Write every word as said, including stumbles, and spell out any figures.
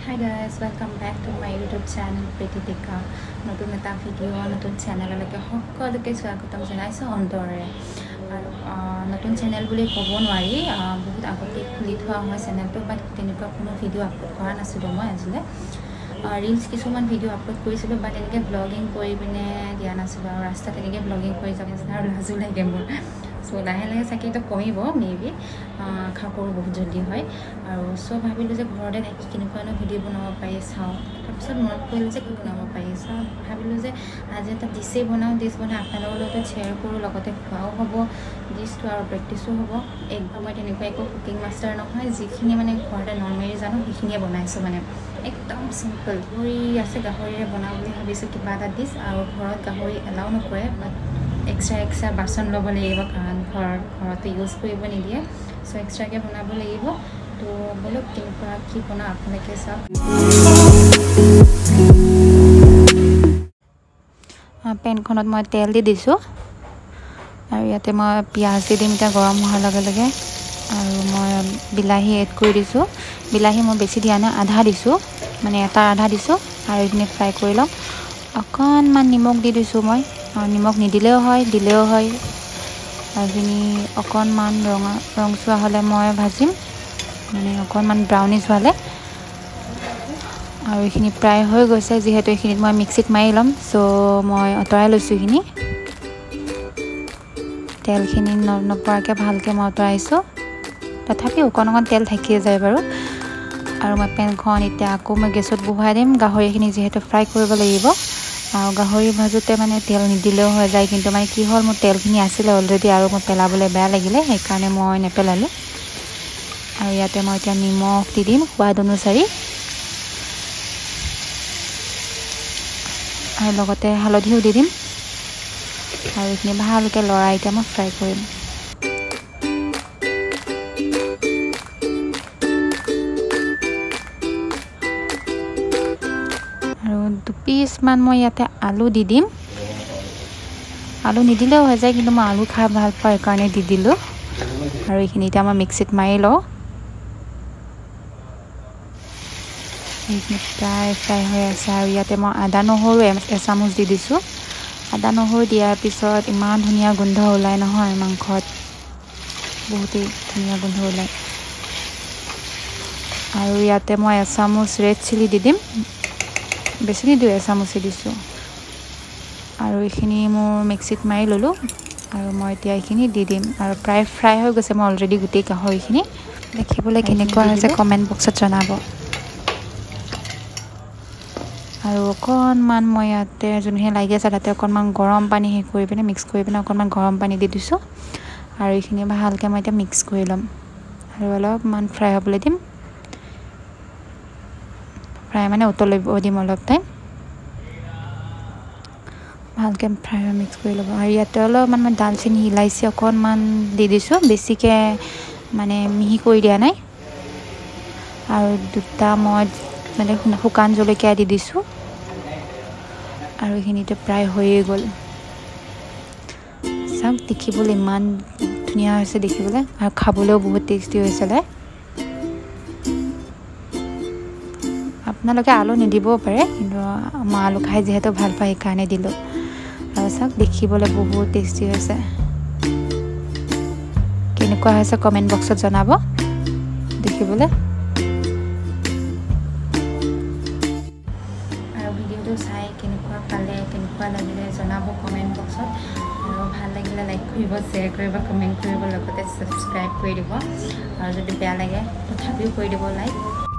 Hi guys, welcome back to my YouTube channel Pretty Tika. নতুন এটা video নতুন চ্যানেললৈকে সকলোকে স্বাগতম জনাইছো অন্তৰে আৰু নতুন চ্যানেল বুলি ক'ব নোৱাৰি বহুত আগতে খুলি থোৱা হয় চ্যানেলটো বাট তেনেকুৱা কোনো ভিডিও আপলোড কৰা নাছিলো মই আজিলে ৰিলছ কিছুমান ভিডিও আপলোড কৰিছিলো বাট এনেকৈ ব্লগিং কৰি পিনে দিয়া নাছিলো আৰু ৰাস্তাত এনেকৈ ব্লগিং কৰি যাব আৰু লাজু লাগে মোৰ সো লাহে লাহে চাকি তো কমিব মেবি খা কৰো বহুত জলদি হয় আৰু সো ভাবিলো যে ঘৰতে থাকি কিনকুৱানো ভিডিও বনাব পাৰি চাও তাৰপিছত মনত পৰিল যে কি বনাব পাৰি চাও ভাবিলো যে আজি এটা ডিছে বনাও ডিছ বনাই আপোনালোকৰ লগত শ্বেয়াৰ কৰো লগতে খোৱাও হ'ব ডিছটো আৰু প্ৰেক্টিছো হ'ব একদম মই তেনেকুৱা একো কুকিং মাষ্টাৰ নহয় যিখিনি মানে ঘৰতে নৰ্মেলি জানো সেইখিনিয়ে বনাইছো মানে একদম সিম্পল কৰি আছে গাহৰিৰে বনাও বুলি ভাবিছো কিবা এটা ডিছ আৰু ঘৰত গাহৰি এলাও নকৰে বাট extra extra বাসন লব লাগিব কাৰণ ঘৰ ঘৰতে ইউজ কৰিব নিদিয়ে সো এক্সট্ৰাকে বনাব লাগিব তো বলক কেনেকুৱা কি বনা আপোনালোকে চাওক পেনখনত মই তেল দি দিছোঁ আৰু ইয়াতে মই পিঁয়াজ দি দিম এতিয়া গৰম হোৱাৰ লগে লগে আৰু মই বিলাহী এড কৰি দিছোঁ বিলাহী মই বেছি দিয়া নাই আধা দিছোঁ মানে এটা আধা দিছোঁ আৰু এইখিনি ফ্ৰাই কৰি ল'ম অকণমান নিমখ দি দিছোঁ মই নিমখ নিদিলেও হয় দিলেও হয় এইখিনি অকণমান ৰঙা ৰংচুৱা হ'লে মই ভাজিম মানে অকণমান ব্ৰাউনিছ হ'লে আৰু এইখিনি প্ৰায় হৈ গৈছে যিহেতু এইখিনিত মই মিক্সিত মাৰি ল'ম চ' মই আঁতৰাই লৈছোঁ এইখিনি তেলখিনি নপৰাকৈ ভালকৈ মই আঁতৰাইছোঁ তথাপি অকণ অকণ তেল থাকিয়ে যায় বাৰু আৰু মই পেনখন এতিয়া আকৌ মই গেছত বহাই দিম গাহৰিখিনি যিহেতু ফ্ৰাই কৰিব লাগিব আৰু গাহৰি ভাজোতে মানে তেল নিদিলেও হৈ যায় কিন্তু মানে কি হ'ল মোৰ তেলখিনি আছিলে অলৰেডি আৰু মই পেলাবলৈ বেয়া লাগিলে সেইকাৰণে মই নেপেলালোঁ আৰু ইয়াতে মই এতিয়া নিমখ দি দিম সোৱাদ অনুসৰি আৰু লগতে হালধিও দি দিম আৰু এইখিনি ভালকৈ লৰাই এতিয়া মই ফ্ৰাই কৰিম দুপিচমান মই ইয়াতে আলু দি দিম আলু নিদিলেও হৈ যায় কিন্তু মই আলু খাই ভাল পাওঁ সেইকাৰণে দি দিলোঁ আৰু এইখিনি এতিয়া মই মিক্সিত মাৰি লওঁ এইখিনি প্ৰায় ফ্ৰাই হৈ আছে আৰু ইয়াতে মই আদা নহৰু এচামুচ দি দিছোঁ আদা নহৰু দিয়াৰ পিছত ইমান ধুনীয়া গোন্ধ ওলায় নহয় মাংসত বহুতেই ধুনীয়া গোন্ধ ওলায় আৰু ইয়াতে মই এচামুচ ৰেড চিলি দি দিম বেছি নিদিওঁ এচামুচি দিছোঁ আৰু এইখিনি মোৰ মিক্সিত মাৰি ল'লোঁ আৰু মই এতিয়া এইখিনি দি দিম আৰু প্ৰায় ফ্ৰাই হৈ গৈছে মই অলৰেডি গোটেই গাহৰিখিনি দেখিবলৈ কেনেকুৱা হৈছে কমেণ্ট বক্সত জনাব আৰু অকণমান মই ইয়াতে যোনখিনি লাগি আছে তাতে অকণমান গৰম পানী শেষ কৰি পিনে মিক্স কৰি পিনে অকণমান গৰম পানী দি দিছোঁ আৰু এইখিনি ভালকৈ মই এতিয়া মিক্স কৰি ল'ম আৰু অলপমান ফ্ৰাই হ'বলৈ দিম ফ্ৰাই মানে উতলিব দিম অলপ টাইম ভালকৈ ফ্ৰাই মিক্স কৰি ল'ব আৰু ইয়াতে অলপমান মই দালচেনি ইলাইচি অকণমান দি দিছোঁ বেছিকৈ মানে মিহি কৰি দিয়া নাই আৰু দুটা মই মানে শুকান জলকীয়া দি দিছোঁ আৰু এইখিনিতে প্ৰায় হৈয়ে গ'ল চাওক দেখিবলৈ ইমান ধুনীয়া হৈছে দেখিবলৈ আৰু খাবলৈও বহুত টেষ্টি হৈছিলে আপোনালোকে আলু নিদিবও পাৰে কিন্তু মই আলু খাই যিহেতু ভাল পাওঁ সেইকাৰণে দিলোঁ আৰু চাওক দেখিবলৈ বহুত টেষ্টি হৈছে কেনেকুৱা হৈছে কমেণ্ট বক্সত জনাব দেখিবলৈ আৰু ভিডিঅ'টো চাই কেনেকুৱা পালে কেনেকুৱা লাগিলে জনাব কমেণ্ট বক্সত আৰু ভাল লাগিলে লাইক কৰিব শ্বেয়াৰ কৰিব কমেণ্ট কৰিব লগতে ছাবস্ক্ৰাইব কৰি দিব আৰু যদি বেয়া লাগে তথাপিও কৰি দিব লাইক